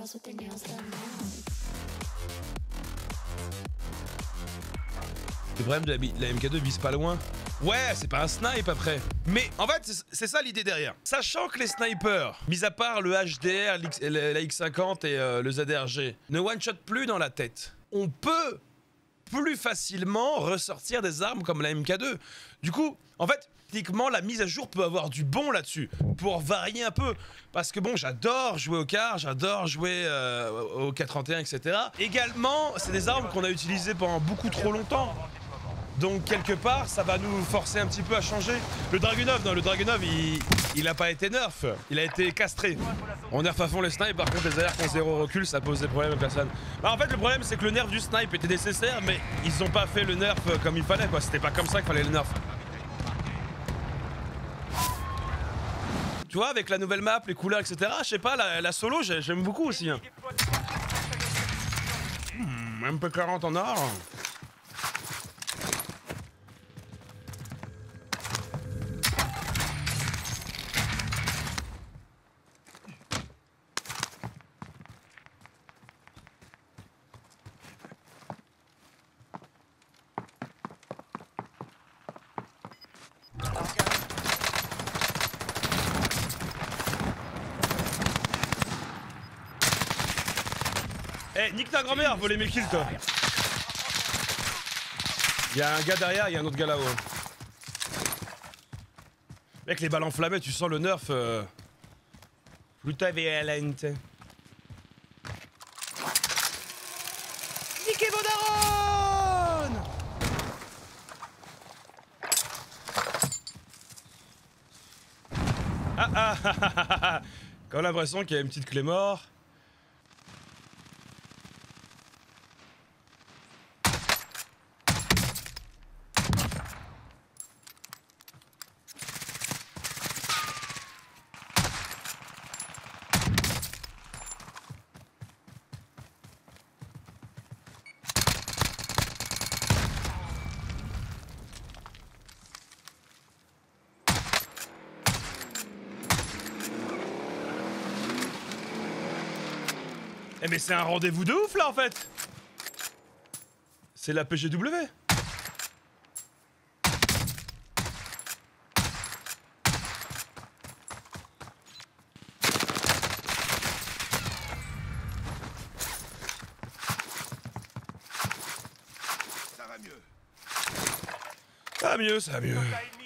Le problème de la MK2 vise pas loin. Ouais, c'est pas un snipe après. Mais en fait, c'est ça l'idée derrière. Sachant que les snipers, mis à part le HDR, la X50 et le ZRG, ne one-shot plus dans la tête, on peut plus facilement ressortir des armes comme la MK2. Du coup, en fait, techniquement, la mise à jour peut avoir du bon là-dessus, pour varier un peu. Parce que bon, j'adore jouer au car, j'adore jouer au K31, etc. Également, c'est des armes qu'on a utilisées pendant beaucoup trop longtemps. Donc quelque part, ça va nous forcer un petit peu à changer. Le Dragunov, non, le Dragunov, il a pas été nerf, il a été castré. On nerf à fond les snipes, par contre les AR qui ont 0 recul, ça pose des problèmes à personne. Bah en fait le problème c'est que le nerf du snipe était nécessaire, mais ils ont pas fait le nerf comme il fallait quoi, c'était pas comme ça qu'il fallait le nerf. Tu vois, avec la nouvelle map, les couleurs, etc., je sais pas, la solo, j'aime beaucoup aussi. Hein. MP40 en or. Eh, nique ta grand-mère, voler mes kills, toi. Y'a un gars derrière, y'a un autre gars là-haut. Mec, les balles enflammées, tu sens le nerf. Pluta violente. Niquez vos darons! Ah. Quand l'impression qu'il y a une petite clé mort. Eh mais c'est un rendez-vous de ouf là en fait. C'est la PGW. Ça va mieux. Ça va mieux, ça va mieux.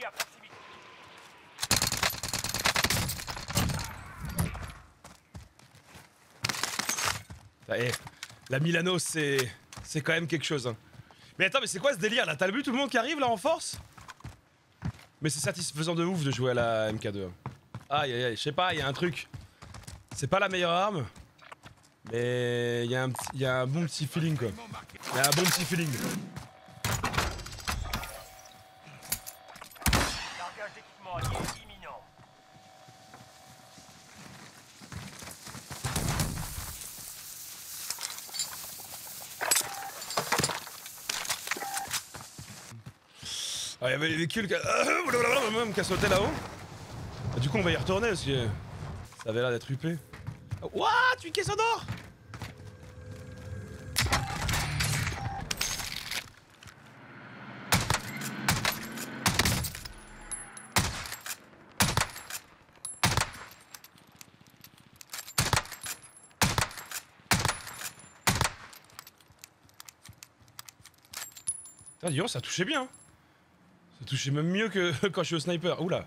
Eh, la Milano, c'est quand même quelque chose. Hein. Mais attends, mais c'est quoi ce délire là? T'as vu tout le monde qui arrive là en force? Mais c'est satisfaisant de ouf de jouer à la MK2. Aïe aïe aïe, je sais pas, il y a un truc. C'est pas la meilleure arme, mais il y a un bon petit feeling quoi. Il y a un bon petit feeling. Largage d'équipement allié imminent. Ah, il y avait les véhicules qui a sauté là-haut. Du coup, on va y retourner parce que ça avait l'air d'être huppé. What? Une caisse en or? Putain, dis donc, ça touchait bien. Ça touchait même mieux que quand je suis au sniper. Oula.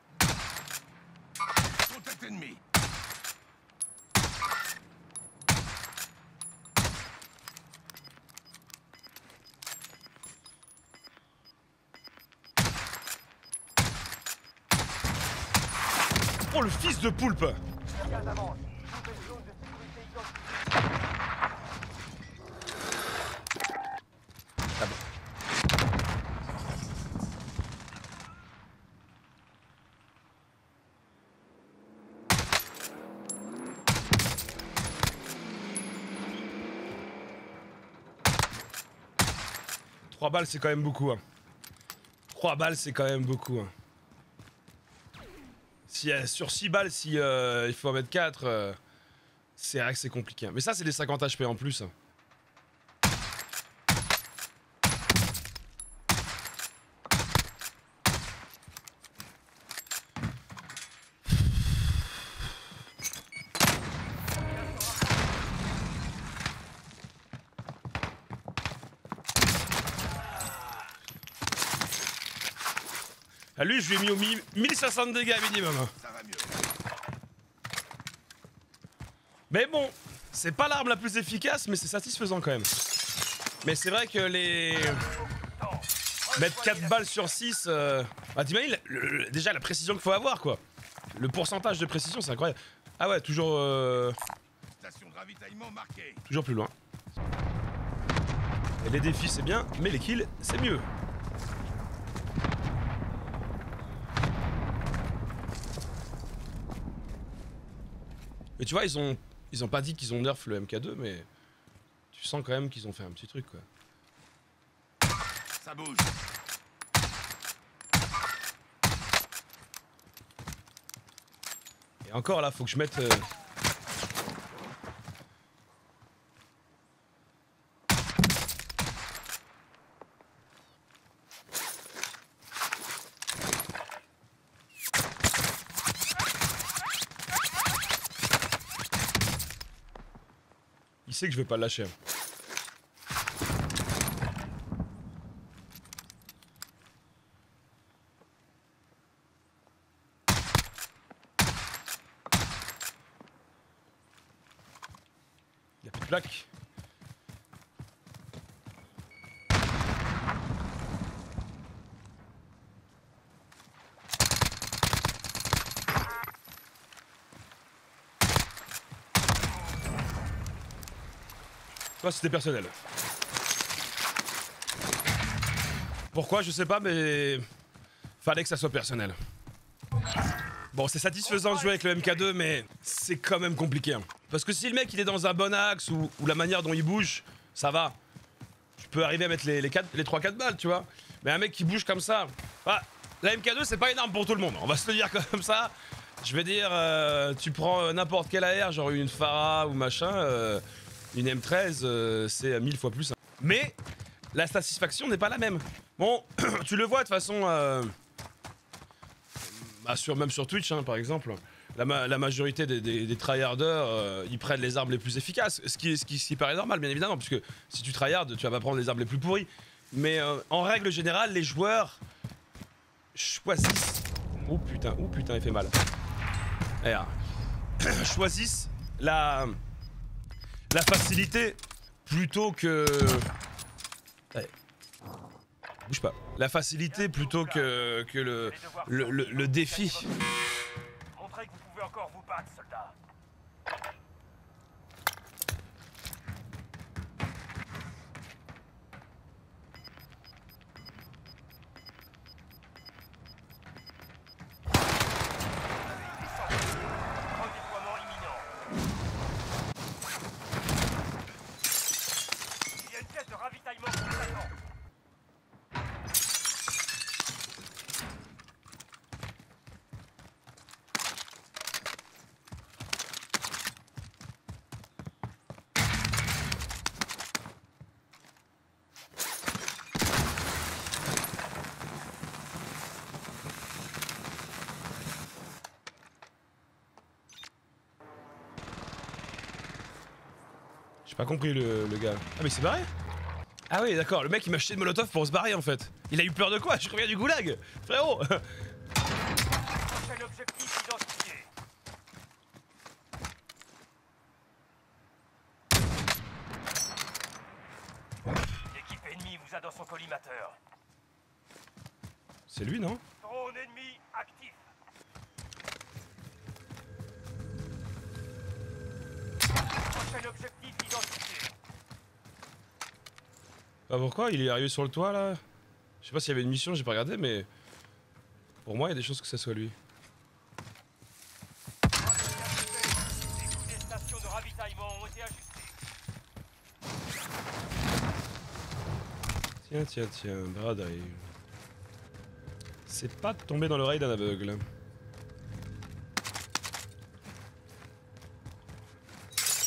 Contact ennemi. Oh le fils de poulpe. Gaz avance. Nouvelle zone de sécurité identifiée. Ah bon. 3 balles c'est quand même beaucoup. Hein. 3 balles c'est quand même beaucoup. Hein. Si, sur 6 balles, si il faut en mettre 4, C'est vrai que c'est compliqué. Mais ça, c'est des 50 HP en plus. À lui, je lui ai mis au 1060 dégâts minimum. Ça va mieux. Mais bon, c'est pas l'arme la plus efficace, mais c'est satisfaisant quand même. Mais c'est vrai que les... Mettre 4 balles sur 6... Bah t'imagines, déjà la précision qu'il faut avoir quoi. Le pourcentage de précision, c'est incroyable. Ah ouais, toujours... Station de ravitaillement marquée. Toujours plus loin. Et les défis c'est bien, mais les kills c'est mieux. Mais tu vois, ils ont pas dit qu'ils ont nerf le MK2, mais tu sens quand même qu'ils ont fait un petit truc quoi. Ça bouge. Et encore là, faut que je mette... Il sait que je vais pas le lâcher. Il y a plus de plaques. Toi, c'était personnel. Pourquoi, je sais pas, mais... Fallait que ça soit personnel. Bon, c'est satisfaisant de jouer avec le MK2, mais c'est quand même compliqué. Hein. Parce que si le mec il est dans un bon axe ou la manière dont il bouge, ça va. Je peux arriver à mettre les 3-4 balles, tu vois. Mais un mec qui bouge comme ça... Bah, la MK2, c'est pas une arme pour tout le monde. On va se le dire comme ça. Je vais dire, tu prends n'importe quelle AR, genre une Farah ou machin... Une M13, c'est 1000 fois plus. Mais la satisfaction n'est pas la même. Bon, tu le vois de toute façon, bah même sur Twitch, hein, par exemple, la majorité des tryharders, ils prennent les armes les plus efficaces. Ce qui paraît normal, bien évidemment, puisque si tu tryhard, tu vas pas prendre les armes les plus pourries. Mais en règle générale, les joueurs choisissent... Oh putain, il fait mal. Alors, choisissent la facilité plutôt que... Allez. Bouge pas. La facilité plutôt que le défi. Montrez que vous pouvez encore vous battre, soldat. Redéploiement imminent. Il y a une pièce de ravitaillement qui nous attend. J'ai pas compris le gars. Ah mais il s'est barré? Ah oui d'accord, le mec il m'a acheté de molotov pour se barrer en fait. Il a eu peur de quoi? Je reviens du goulag, frérot. Prochain objectif identifié. L'équipe ennemie vous a dans son collimateur. C'est lui non? Drone ennemi actif. Prochain objectif identifié. Bah pourquoi? Il est arrivé sur le toit là? Je sais pas s'il y avait une mission, j'ai pas regardé mais... Pour moi il y a des chances que ça soit lui. Les coûts des stations de ravitaillement ont été ajustés. Tiens, braderie. C'est pas de tomber dans l'oreille d'un aveugle.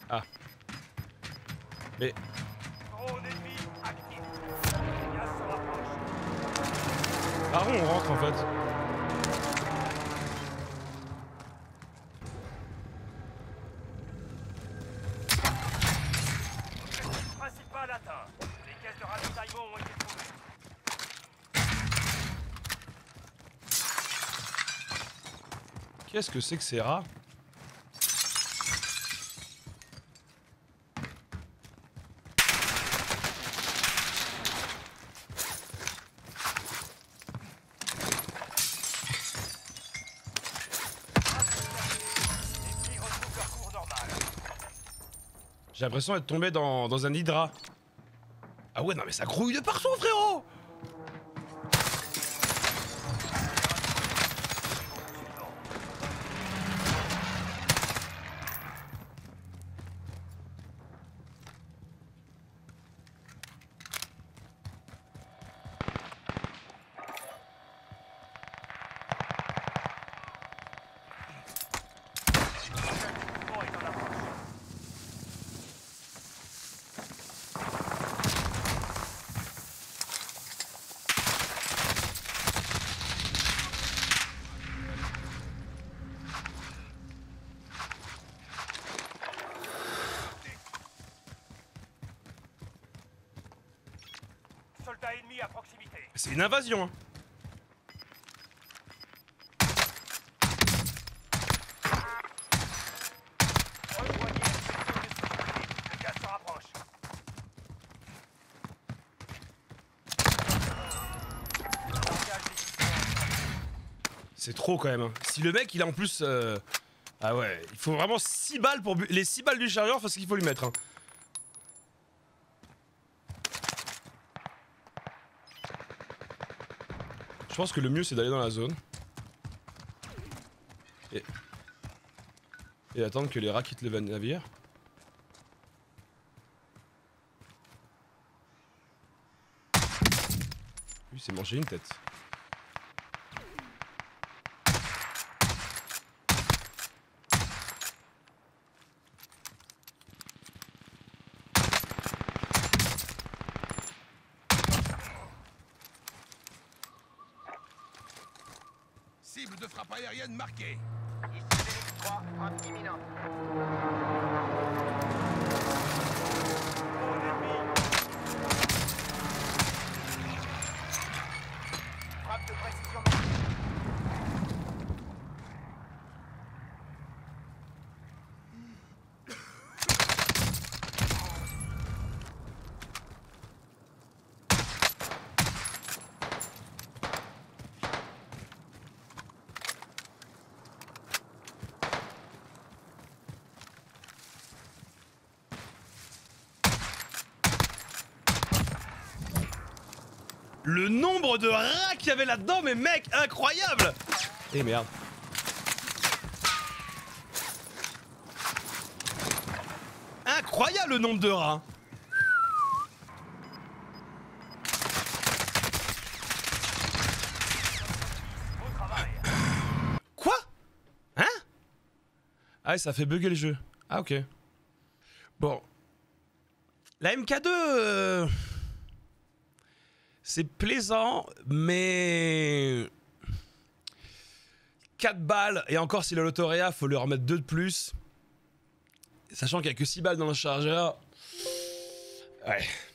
Ah. Mais... Drone ennemi actif. Les gaz se rapprochent. Par où on rentre en fait? Principal atteint. Les caisses de ravitaillement ont été trouvées. Qu'est-ce que c'est que ces rats? Les prix retrouvent leur cours normal. J'ai l'impression d'être tombé dans un hydra. Ah ouais, non mais ça grouille de partout, frérot! Le mouvement est en approche. Soldats ennemis à proximité. C'est une invasion, hein. Rejoignez les secteurs de sécurité. Le gaz se rapproche. Engage les C'est trop quand même, hein. Si le mec il a en plus... Ah ouais, il faut vraiment 6 balles pour... Les 6 balles du chargeur, parce qu'il faut lui mettre, hein. Je pense que le mieux c'est d'aller dans la zone. Et attendre que les rats quittent le navire. Lui s'est mangé une tête. Cible de frappe aérienne marquée. Ici Phoenix 3, frappe imminente. Drone ennemi. Frappe de précision. Le nombre de rats qu'il y avait là-dedans, mais mec, incroyable! Eh merde. Incroyable le nombre de rats. Bon travail. Quoi? Hein? Ah ouais, ça fait bugger le jeu. Ah ok. Bon. La MK2... C'est plaisant, mais... 4 balles, et encore si le Lotoria, faut lui remettre 2 de plus. Sachant qu'il n'y a que 6 balles dans le chargeur. Ouais.